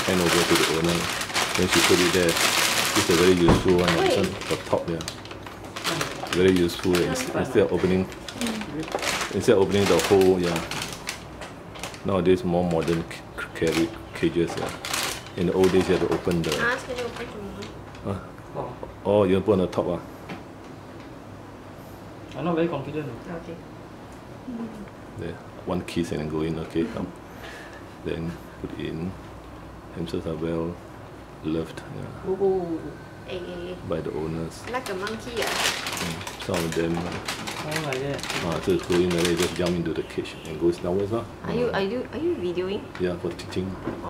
hand over to the owner. Then she put it there. It's a very useful one. This one for top, yeah. Very useful. Instead of opening the whole, yeah. Nowadays more modern cages, yeah. In the old days you have to open the. Oh, you put on the top, I'm not very confident. Okay. There, one kiss and then go in. Okay, come. Then put in. Hamsters are well loved, yeah, by the owners. Like a monkey, Some of them. Oh, like that. Just go in and they just jump into the cage and goes downwards. Are you videoing? Yeah, for teaching.